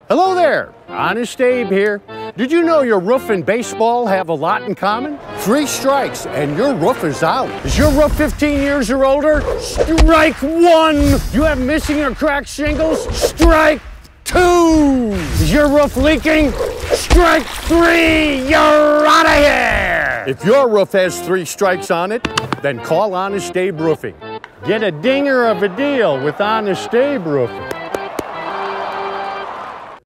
Hello there, Honest Abe here. Did you know your roof and baseball have a lot in common? 3 strikes and your roof is out. Is your roof 15 years or older? Strike 1! You have missing or cracked shingles? Strike 2! Is your roof leaking? Strike 3! You're out of here! If your roof has 3 strikes on it, then call Honest Abe Roofing. Get a dinger of a deal with Honest Abe Roofing.